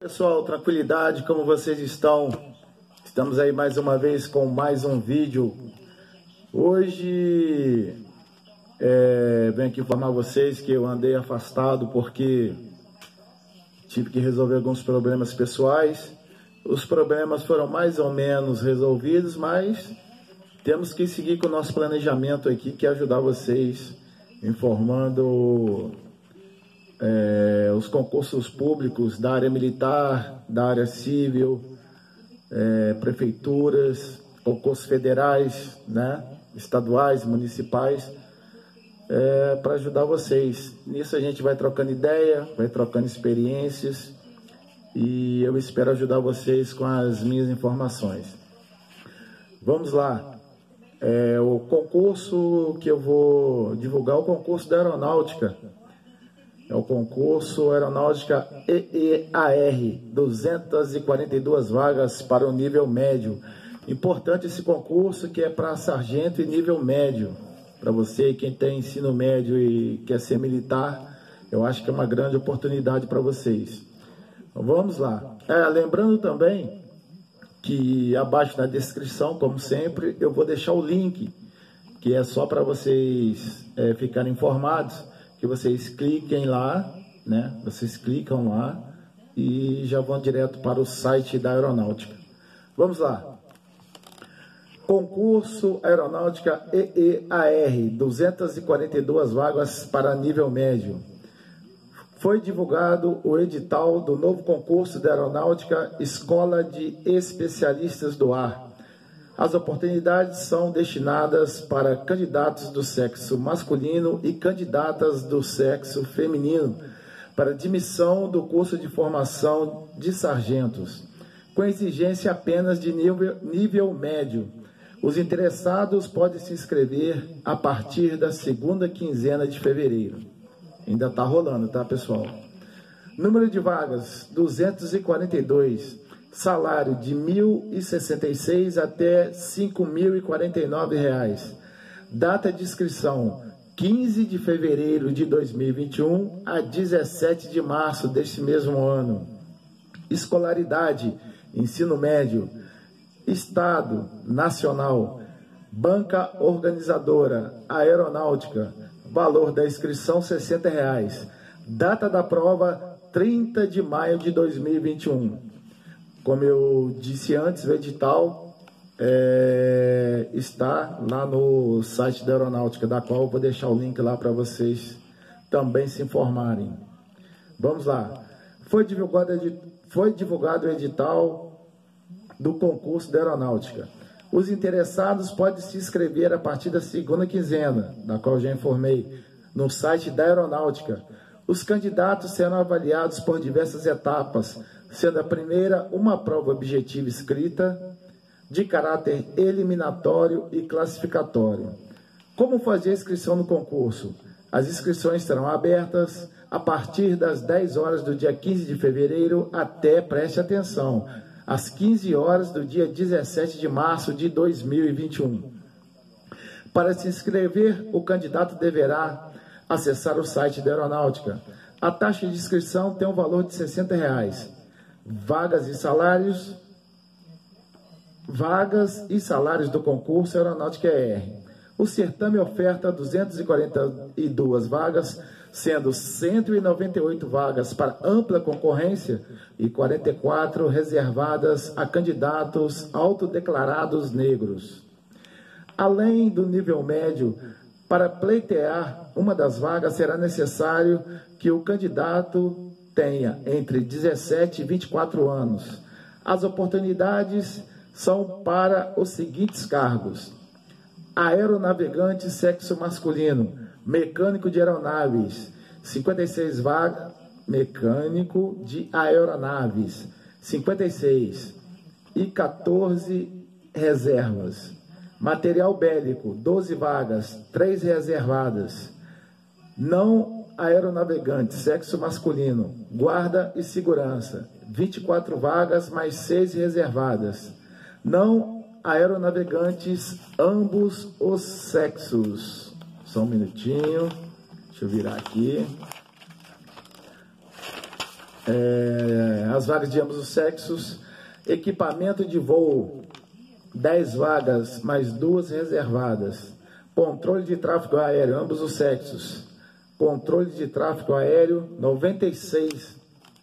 Pessoal, tranquilidade, como vocês estão? Estamos aí mais uma vez com mais um vídeo. Hoje venho aqui informar vocês que eu andei afastado porque tive que resolver alguns problemas pessoais. Os problemas foram mais ou menos resolvidos, mas temos que seguir com o nosso planejamento aqui, que é ajudar vocês informando os concursos públicos da área militar, da área civil, prefeituras, concursos federais, né, estaduais, municipais, para ajudar vocês. Nisso a gente vai trocando ideia, vai trocando experiências e eu espero ajudar vocês com as minhas informações. Vamos lá. O concurso que eu vou divulgar é o concurso da aeronáutica. É o concurso Aeronáutica EEAR, 242 vagas para o nível médio. Importante esse concurso, que é para sargento e nível médio. Para você, quem tem ensino médio e quer ser militar, eu acho que é uma grande oportunidade para vocês. Então, vamos lá. Lembrando também que abaixo na descrição, como sempre, eu vou deixar o link, que é só para vocês ficarem informados, que vocês cliquem lá, né? Vocês clicam lá e já vão direto para o site da aeronáutica. Vamos lá. Concurso Aeronáutica EEAR, 242 vagas para nível médio. Foi divulgado o edital do novo concurso da Aeronáutica Escola de Especialistas do Ar. As oportunidades são destinadas para candidatos do sexo masculino e candidatas do sexo feminino para admissão do curso de formação de sargentos, com exigência apenas de nível médio. Os interessados podem se inscrever a partir da segunda quinzena de fevereiro. Ainda está rolando, tá, pessoal? Número de vagas, 242. Salário de R$ 1.066 até R$ 5.049. Data de inscrição, 15 de fevereiro de 2021 a 17 de março deste mesmo ano. Escolaridade, ensino médio. Estado, nacional. Banca organizadora, aeronáutica. Valor da inscrição, R$ 60. Data da prova, 30 de maio de 2021. Como eu disse antes, o edital está lá no site da aeronáutica, da qual eu vou deixar o link lá para vocês também se informarem. Vamos lá. Foi divulgado o edital do concurso da aeronáutica. Os interessados podem se inscrever a partir da segunda quinzena, da qual eu já informei, no site da aeronáutica. Os candidatos serão avaliados por diversas etapas, sendo a primeira uma prova objetiva escrita, de caráter eliminatório e classificatório. Como fazer a inscrição no concurso? As inscrições serão abertas a partir das 10 horas do dia 15 de fevereiro até, preste atenção, às 15 horas do dia 17 de março de 2021. Para se inscrever, o candidato deverá acessar o site da aeronáutica. A taxa de inscrição tem um valor de R$ 60. Vagas e salários do concurso Aeronáutica ER. O certame oferta 242 vagas, sendo 198 vagas para ampla concorrência e 44 reservadas a candidatos autodeclarados negros. Além do nível médio, para pleitear uma das vagas será necessário que o candidato tenha entre 17 e 24 anos. As oportunidades são para os seguintes cargos: aeronavegante sexo masculino, mecânico de aeronaves, 56 vagas, mecânico de aeronaves, 56 e 14 reservas. Material bélico, 12 vagas, 3 reservadas. Não aeronavegante, sexo masculino, guarda e segurança, 24 vagas mais 6 reservadas. Não aeronavegantes, ambos os sexos. Só um minutinho, deixa eu virar aqui. as vagas de ambos os sexos. Equipamento de voo, 10 vagas, mais 2 reservadas. Controle de tráfego aéreo, ambos os sexos. Controle de tráfego aéreo, 96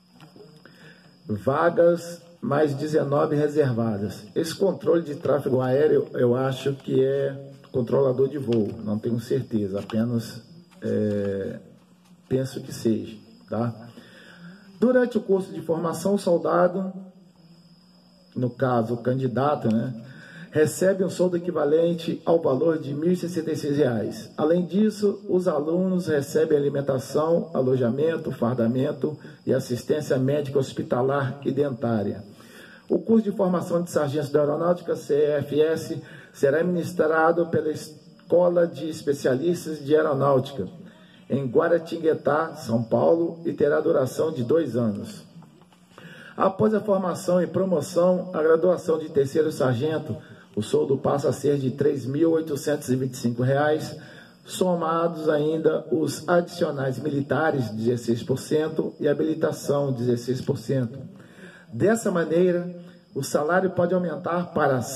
vagas, mais 19 reservadas. Esse controle de tráfego aéreo, eu acho que é controlador de voo, não tenho certeza, apenas penso que seja, tá? Durante o curso de formação, o soldado, no caso o candidato, né, recebe um soldo equivalente ao valor de R$ 1.066. Além disso, os alunos recebem alimentação, alojamento, fardamento e assistência médica hospitalar e dentária. O curso de formação de sargentos da Aeronáutica, CFS, será ministrado pela Escola de Especialistas de Aeronáutica, em Guaratinguetá, São Paulo, e terá duração de 2 anos. Após a formação e promoção, a graduação de terceiro sargento, o soldo passa a ser de R$ 3.825, somados ainda os adicionais militares, 16%, e habilitação, 16%. Dessa maneira, o salário pode aumentar para R$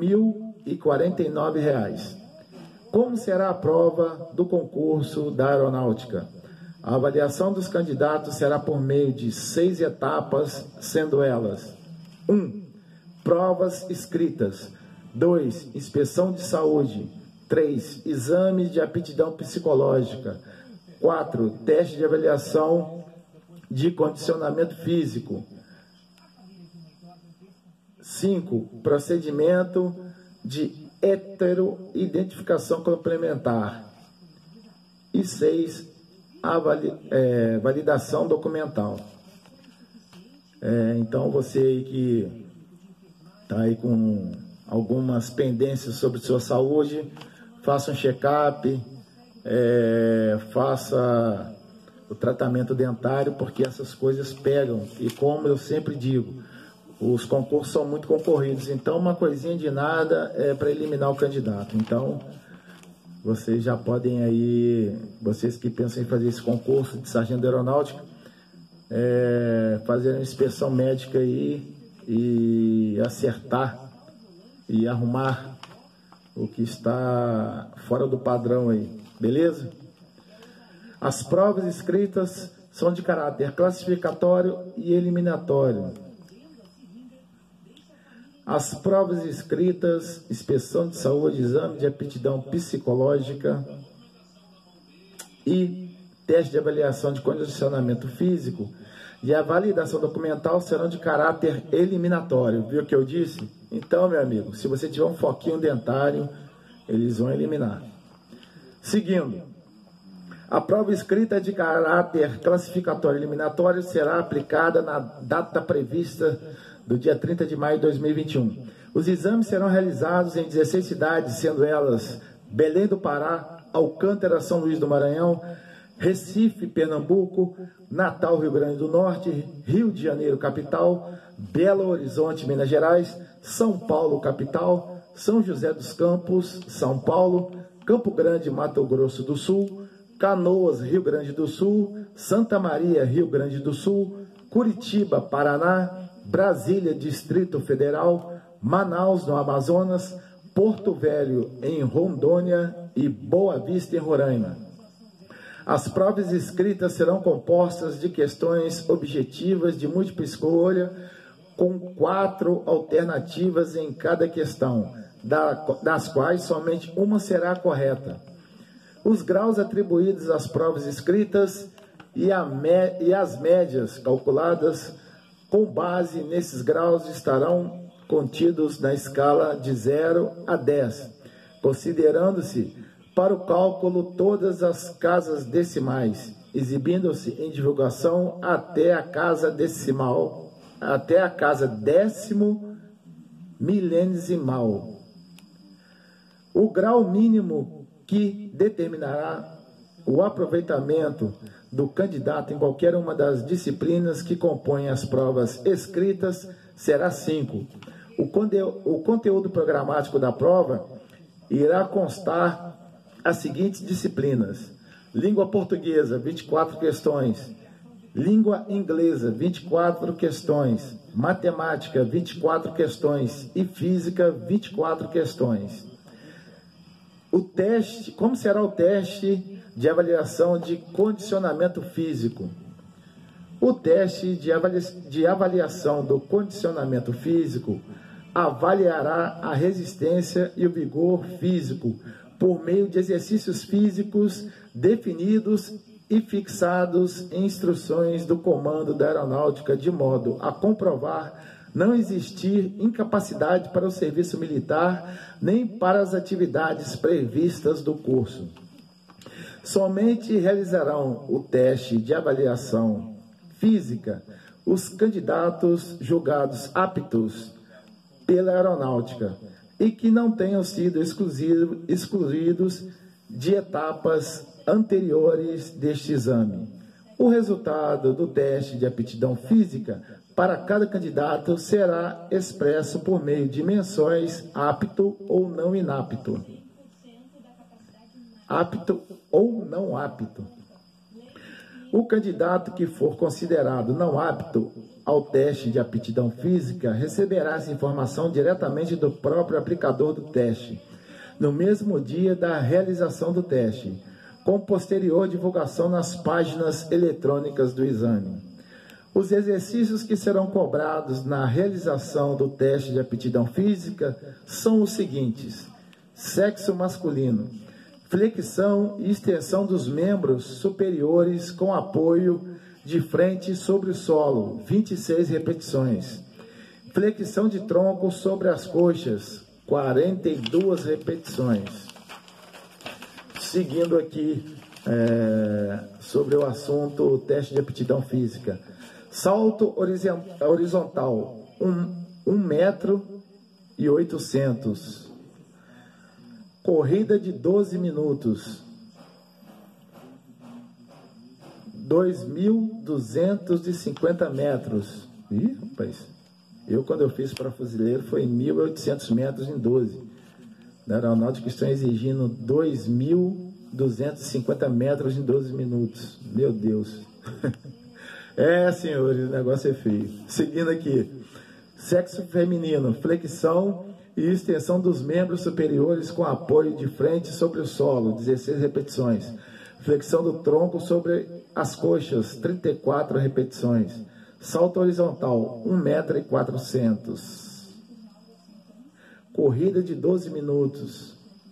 5.049. Como será a prova do concurso da Aeronáutica? A avaliação dos candidatos será por meio de 6 etapas, sendo elas: 1. Provas escritas. 2. Inspeção de saúde. 3. Exame de aptidão psicológica. 4. Teste de avaliação de condicionamento físico. 5. Procedimento de heteroidentificação complementar. E 6. Validação documental. Então, você aí que está aí com algumas pendências sobre sua saúde, faça um check-up, faça o tratamento dentário, porque essas coisas pegam. E como eu sempre digo, os concursos são muito concorridos, então uma coisinha de nada é para eliminar o candidato. Então, vocês já podem aí, vocês que pensam em fazer esse concurso de sargento aeronáutico, fazer uma inspeção médica aí e acertar e arrumar o que está fora do padrão aí, beleza? As provas escritas são de caráter classificatório e eliminatório. As provas escritas, inspeção de saúde, exame de aptidão psicológica e teste de avaliação de condicionamento físico e a validação documental serão de caráter eliminatório. Viu o que eu disse? Então, meu amigo, se você tiver um foquinho dentário, eles vão eliminar. Seguindo, a prova escrita de caráter classificatório eliminatório será aplicada na data prevista do dia 30 de maio de 2021. Os exames serão realizados em 16 cidades, sendo elas Belém do Pará, Alcântara, São Luís do Maranhão, Recife, Pernambuco, Natal, Rio Grande do Norte, Rio de Janeiro, capital, Belo Horizonte, Minas Gerais, São Paulo, capital, São José dos Campos, São Paulo, Campo Grande, Mato Grosso do Sul, Canoas, Rio Grande do Sul, Santa Maria, Rio Grande do Sul, Curitiba, Paraná, Brasília, Distrito Federal, Manaus, no Amazonas, Porto Velho, em Rondônia e Boa Vista, em Roraima. As provas escritas serão compostas de questões objetivas de múltipla escolha, com 4 alternativas em cada questão, das quais somente uma será correta. Os graus atribuídos às provas escritas e as médias calculadas com base nesses graus estarão contidos na escala de 0 a 10, considerando-se para o cálculo todas as casas decimais, exibindo-se em divulgação até a casa decimal, até a casa décimo milesimal. O grau mínimo que determinará o aproveitamento do candidato em qualquer uma das disciplinas que compõem as provas escritas será 5. O conteúdo programático da prova irá constar as seguintes disciplinas: língua portuguesa, 24 questões; Língua inglesa, 24 questões. Matemática, 24 questões. E física, 24 questões. O teste, como será o teste de avaliação de condicionamento físico? O teste de avaliação do condicionamento físico avaliará a resistência e o vigor físico por meio de exercícios físicos definidos e fixados em instruções do comando da aeronáutica, de modo a comprovar não existir incapacidade para o serviço militar nem para as atividades previstas do curso. Somente realizarão o teste de avaliação física os candidatos julgados aptos pela aeronáutica e que não tenham sido excluídos de etapas anteriores deste exame. O resultado do teste de aptidão física para cada candidato será expresso por meio de menções apto ou não inapto. Apto ou não apto. O candidato que for considerado não apto ao teste de aptidão física receberá essa informação diretamente do próprio aplicador do teste, no mesmo dia da realização do teste, com posterior divulgação nas páginas eletrônicas do exame. Os exercícios que serão cobrados na realização do teste de aptidão física são os seguintes: sexo masculino, flexão e extensão dos membros superiores com apoio de frente sobre o solo, 26 repetições. Flexão de tronco sobre as coxas, 42 repetições. Seguindo aqui sobre o assunto teste de aptidão física. Salto horizontal, 1,8 metros. Corrida de 12 minutos, 2.250 metros. Ih, rapaz, quando eu fiz para fuzileiro foi 1.800 metros em 12. Na aeronáutica estão exigindo 2.250 metros em 12 minutos. Meu Deus. Senhores, o negócio é feio. Seguindo aqui. Sexo feminino, flexão e extensão dos membros superiores com apoio de frente sobre o solo, 16 repetições. Flexão do tronco sobre as coxas, 34 repetições. Salto horizontal, 1,4 metros. Corrida de 12 minutos,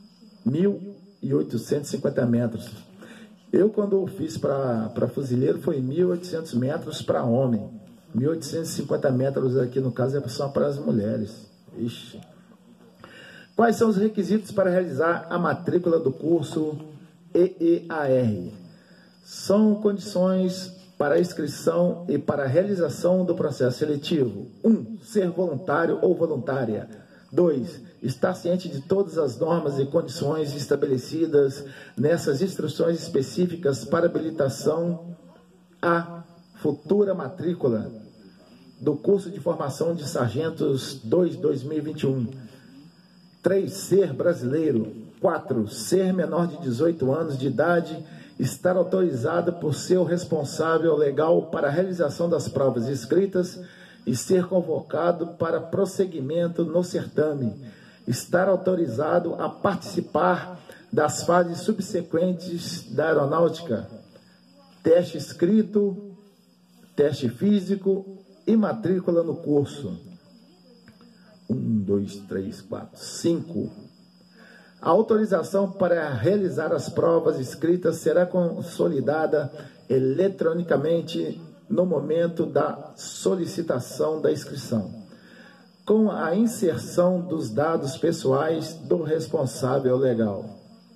1.850 metros. Quando fiz para fuzileiro, foi 1.800 metros para homem. 1.850 metros aqui, no caso, é só para as mulheres. Ixi. Quais são os requisitos para realizar a matrícula do curso EEAR? São condições para a inscrição e para a realização do processo seletivo. 1. Ser voluntário ou voluntária. 2. Estar ciente de todas as normas e condições estabelecidas nessas instruções específicas para habilitação à futura matrícula do curso de formação de sargentos 2021. 3. Ser brasileiro. 4. Ser menor de 18 anos de idade, estar autorizado por seu responsável legal para a realização das provas escritas e ser convocado para prosseguimento no certame. Estar autorizado a participar das fases subsequentes da aeronáutica. Teste escrito, teste físico e matrícula no curso. 1, 2, 3, 4, 5. A autorização para realizar as provas escritas será consolidada eletronicamente no momento da solicitação da inscrição, com a inserção dos dados pessoais do responsável legal.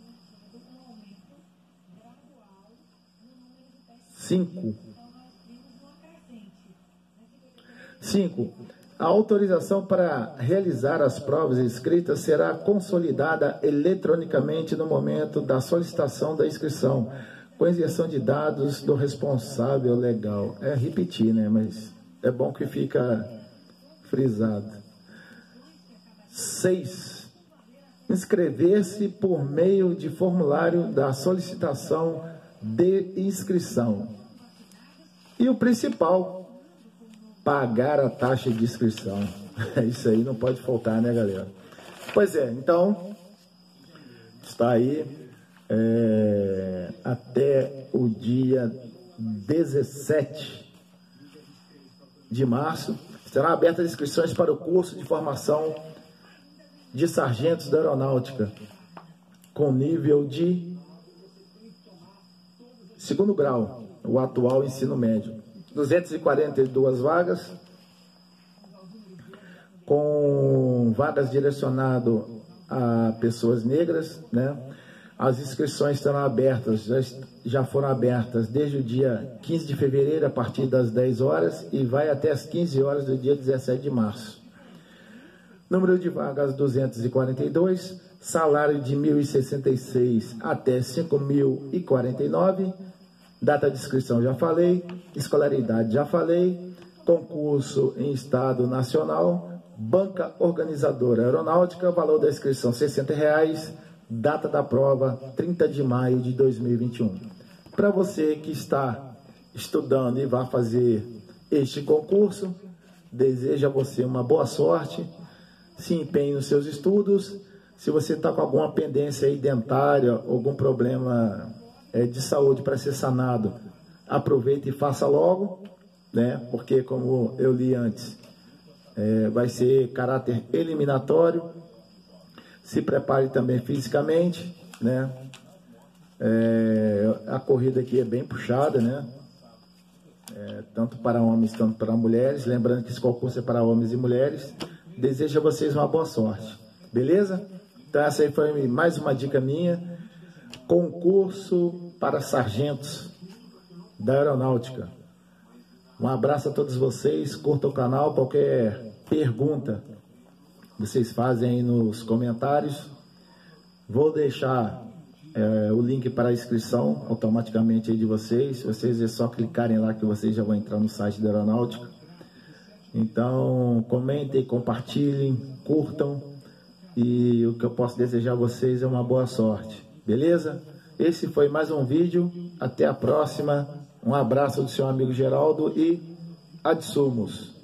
5. A autorização para realizar as provas escritas será consolidada eletronicamente no momento da solicitação da inscrição, com inserção de dados do responsável legal. Repetir, né? Mas é bom que fica frisado. 6. Inscrever-se por meio de formulário da solicitação de inscrição. E o principal, pagar a taxa de inscrição. Isso aí não pode faltar, né, galera? Pois é, então, está aí até o dia 17 de março. Serão abertas inscrições para o curso de formação de sargentos da aeronáutica, com nível de 2º grau, o atual ensino médio. 242 vagas, com vagas direcionadas a pessoas negras, né? As inscrições estarão abertas, já foram abertas desde o dia 15 de fevereiro, a partir das 10 horas, e vai até as 15 horas do dia 17 de março. Número de vagas 242, salário de 1.066 até 5.049, data de inscrição já falei, escolaridade já falei, concurso em estado nacional, banca organizadora aeronáutica, valor da inscrição R$ 60, data da prova 30 de maio de 2021. Para você que está estudando e vai fazer este concurso, desejo a você uma boa sorte, se empenhe nos seus estudos. Se você está com alguma pendência aí dentária, algum problema de saúde para ser sanado, aproveite e faça logo, né? Porque, como eu li antes, vai ser caráter eliminatório. Se prepare também fisicamente, né? A corrida aqui é bem puxada, né? Tanto para homens, tanto para mulheres. Lembrando que esse concurso é para homens e mulheres. Desejo a vocês uma boa sorte, beleza? Então essa aí foi mais uma dica minha. Concurso para sargentos da aeronáutica. Um abraço a todos vocês, curta o canal, qualquer pergunta vocês fazem aí nos comentários. Vou deixar o link para a inscrição automaticamente aí de vocês. Vocês é só clicarem lá que vocês já vão entrar no site da aeronáutica. Então, comentem, compartilhem, curtam, e o que eu posso desejar a vocês é uma boa sorte, beleza? Esse foi mais um vídeo, até a próxima, um abraço do seu amigo Geraldo e ad sumos.